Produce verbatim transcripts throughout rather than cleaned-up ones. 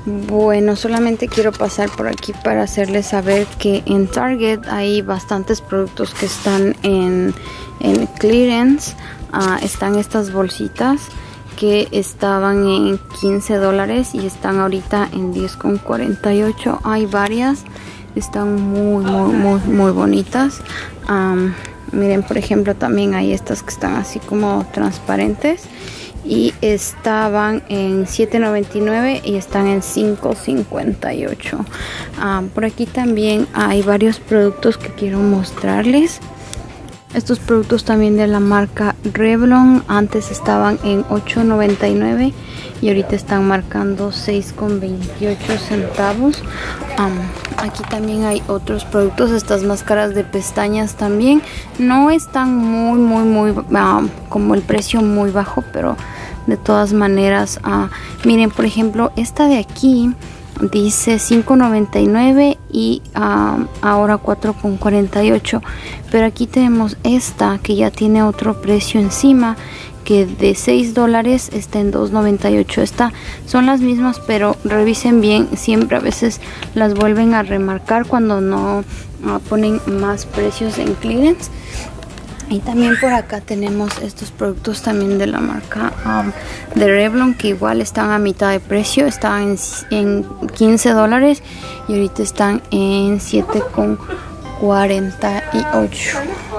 Bueno, solamente quiero pasar por aquí para hacerles saber que en Target hay bastantes productos que están en, en clearance. Uh, están estas bolsitas que estaban en quince dólares y están ahorita en diez con cuarenta y ocho. Hay varias, están muy muy muy muy bonitas. Um, miren, por ejemplo, también hay estas que están así como transparentes y estaban en siete noventa y nueve y están en cinco cincuenta y ocho. Um, por aquí también hay varios productos que quiero mostrarles. Estos productos también de la marca Revlon antes estaban en ocho noventa y nueve y ahorita están marcando seis con veintiocho centavos. Um, aquí también hay otros productos, estas máscaras de pestañas también. No están muy muy muy uh, como el precio muy bajo, pero de todas maneras, uh, miren, por ejemplo, esta de aquí dice cinco noventa y nueve y uh, ahora cuatro con cuarenta y ocho, pero aquí tenemos esta que ya tiene otro precio encima, que de seis dólares está en dos noventa y ocho. Esta son las mismas, pero revisen bien, siempre a veces las vuelven a remarcar cuando no uh, ponen más precios en clearance. Y también por acá tenemos estos productos también de la marca um, de Revlon, que igual están a mitad de precio. Estaban en, en quince dólares y ahorita están en siete con cuarenta y ocho.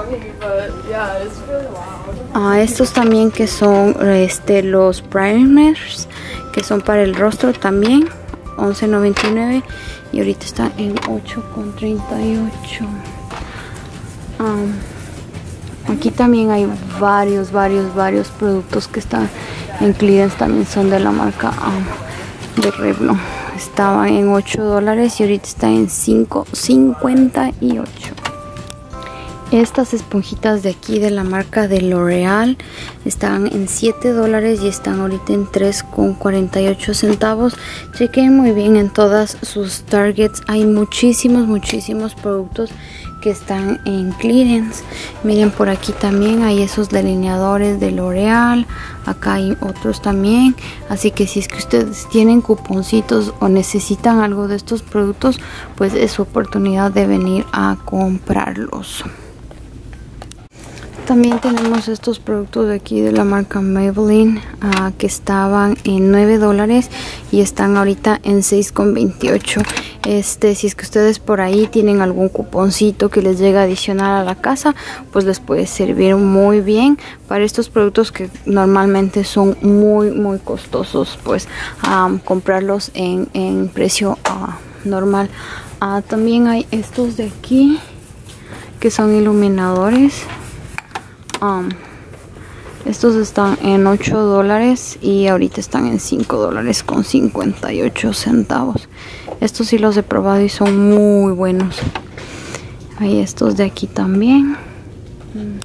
Ah, estos también que son este, los primers, que son para el rostro también, once noventa y nueve y ahorita están en ocho con treinta y ocho. Um, Aquí también hay varios, varios, varios productos que están en clearance. También son de la marca um, de Revlon. Estaban en ocho dólares y ahorita están en cinco cincuenta y ocho. Estas esponjitas de aquí de la marca de L'Oreal estaban en siete dólares y están ahorita en tres con cuarenta y ocho centavos. Chequen muy bien en todas sus Targets. Hay muchísimos, muchísimos productos que están en clearance. Miren, por aquí también hay esos delineadores de L'Oreal. Acá hay otros también. Así que si es que ustedes tienen cuponcitos o necesitan algo de estos productos, pues es su oportunidad de venir a comprarlos. También tenemos estos productos de aquí de la marca Maybelline uh, que estaban en nueve dólares y están ahorita en seis con veintiocho. Este, si es que ustedes por ahí tienen algún cuponcito que les llega adicional a la casa, pues les puede servir muy bien para estos productos que normalmente son muy muy costosos, pues um, comprarlos en, en precio uh, normal. Uh, también hay estos de aquí que son iluminadores. Um, estos están en ocho dólares y ahorita están en cinco dólares con cincuenta y ocho centavos. Estos sí los he probado y son muy buenos. Hay estos de aquí también.